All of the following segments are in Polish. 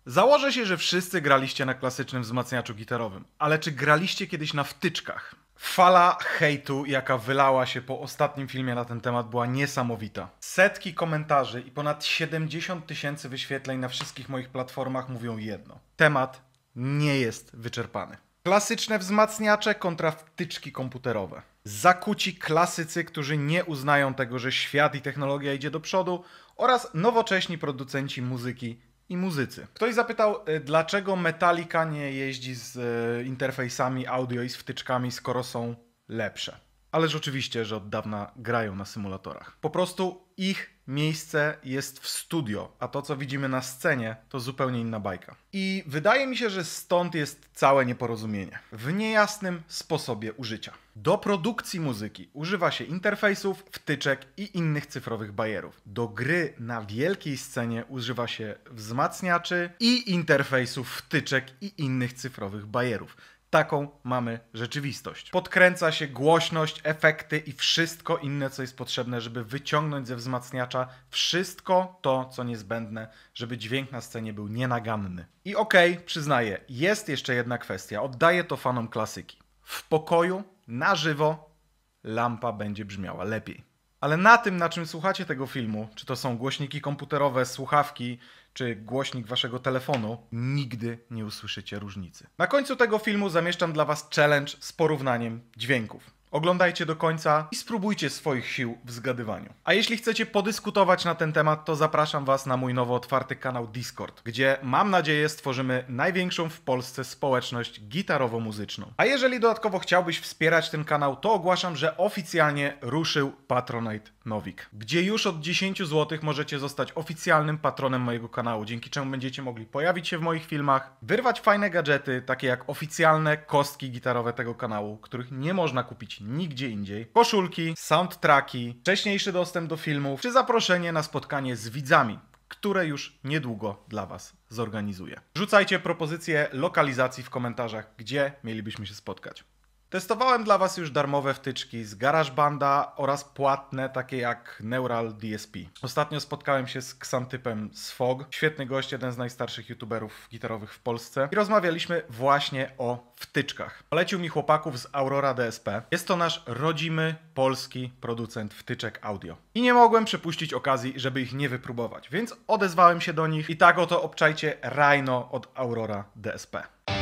Założę się, że wszyscy graliście na klasycznym wzmacniaczu gitarowym, ale czy graliście kiedyś na wtyczkach? Fala hejtu, jaka wylała się po ostatnim filmie na ten temat, była niesamowita. Setki komentarzy i ponad 70 000 wyświetleń na wszystkich moich platformach mówią jedno. Temat nie jest wyczerpany. Klasyczne wzmacniacze kontra wtyczki komputerowe. Zakuci klasycy, którzy nie uznają tego, że świat i technologia idzie do przodu, oraz nowocześni producenci muzyki i muzycy. Ktoś zapytał, dlaczego Metallica nie jeździ z interfejsami audio i z wtyczkami, skoro są lepsze. Ależ oczywiście, że od dawna grają na symulatorach. Po prostu ich miejsce jest w studio, a to, co widzimy na scenie, to zupełnie inna bajka. I wydaje mi się, że stąd jest całe nieporozumienie. W niejasnym sposobie użycia. Do produkcji muzyki używa się interfejsów, wtyczek i innych cyfrowych bajerów. Do gry na wielkiej scenie używa się wzmacniaczy i interfejsów, wtyczek i innych cyfrowych bajerów. Taką mamy rzeczywistość. Podkręca się głośność, efekty i wszystko inne, co jest potrzebne, żeby wyciągnąć ze wzmacniacza wszystko to, co niezbędne, żeby dźwięk na scenie był nienaganny. I okej, przyznaję, jest jeszcze jedna kwestia. Oddaję to fanom klasyki. W pokoju, na żywo, lampa będzie brzmiała lepiej. Ale na tym, na czym słuchacie tego filmu, czy to są głośniki komputerowe, słuchawki, czy głośnik waszego telefonu, nigdy nie usłyszycie różnicy. Na końcu tego filmu zamieszczam dla was challenge z porównaniem dźwięków. Oglądajcie do końca i spróbujcie swoich sił w zgadywaniu. A jeśli chcecie podyskutować na ten temat, to zapraszam was na mój nowo otwarty kanał Discord, gdzie mam nadzieję stworzymy największą w Polsce społeczność gitarowo-muzyczną. A jeżeli dodatkowo chciałbyś wspierać ten kanał, to ogłaszam, że oficjalnie ruszył Patronite Nowik, gdzie już od 10 zł możecie zostać oficjalnym patronem mojego kanału, dzięki czemu będziecie mogli pojawić się w moich filmach, wyrwać fajne gadżety, takie jak oficjalne kostki gitarowe tego kanału, których nie można kupić nigdzie indziej, koszulki, soundtracki, wcześniejszy dostęp do filmów, czy zaproszenie na spotkanie z widzami, które już niedługo dla was zorganizuję. Rzucajcie propozycje lokalizacji w komentarzach, gdzie mielibyśmy się spotkać. Testowałem dla was już darmowe wtyczki z GarageBanda oraz płatne, takie jak Neural DSP. Ostatnio spotkałem się z Xantypem z FOG, świetny gość, jeden z najstarszych youtuberów gitarowych w Polsce, i rozmawialiśmy właśnie o wtyczkach. Polecił mi chłopaków z Aurora DSP. Jest to nasz rodzimy, polski producent wtyczek audio. I nie mogłem przepuścić okazji, żeby ich nie wypróbować, więc odezwałem się do nich i tak oto obczajcie Rhino od Aurora DSP.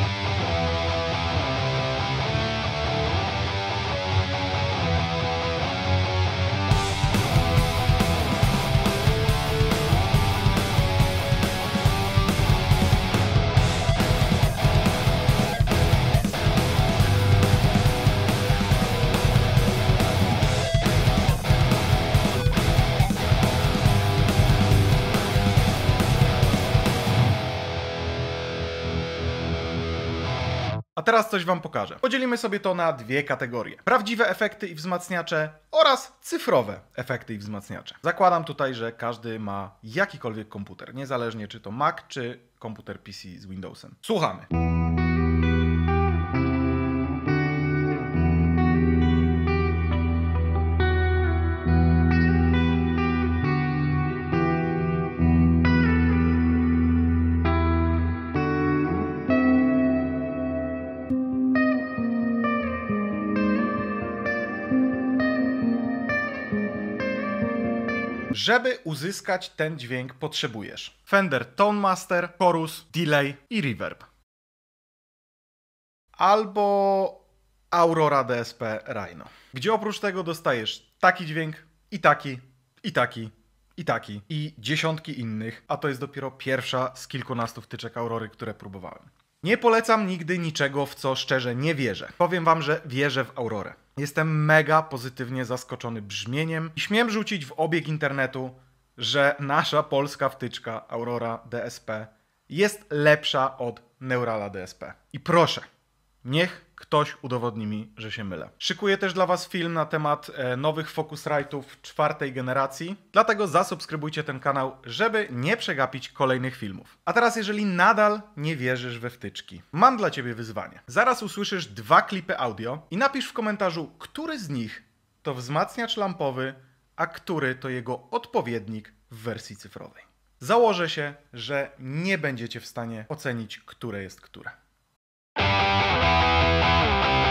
A teraz coś wam pokażę. Podzielimy sobie to na dwie kategorie. Prawdziwe efekty i wzmacniacze oraz cyfrowe efekty i wzmacniacze. Zakładam tutaj, że każdy ma jakikolwiek komputer, niezależnie czy to Mac, czy komputer PC z Windowsem. Słuchamy. Żeby uzyskać ten dźwięk, potrzebujesz Fender Tone Master, chorus, delay i reverb. Albo Aurora DSP Rhino, gdzie oprócz tego dostajesz taki dźwięk i taki, i taki, i taki, i dziesiątki innych, a to jest dopiero pierwsza z kilkunastu wtyczek Aurory, które próbowałem. Nie polecam nigdy niczego, w co szczerze nie wierzę. Powiem wam, że wierzę w Aurorę. Jestem mega pozytywnie zaskoczony brzmieniem i śmiem rzucić w obieg internetu, że nasza polska wtyczka Aurora DSP jest lepsza od Neurala DSP. I proszę, niech ktoś udowodni mi, że się mylę. Szykuję też dla was film na temat nowych Focusrite'ów 4. generacji, dlatego zasubskrybujcie ten kanał, żeby nie przegapić kolejnych filmów. A teraz, jeżeli nadal nie wierzysz we wtyczki, mam dla ciebie wyzwanie. Zaraz usłyszysz 2 klipy audio i napisz w komentarzu, który z nich to wzmacniacz lampowy, a który to jego odpowiednik w wersji cyfrowej. założę się, że nie będziecie w stanie ocenić, które jest które.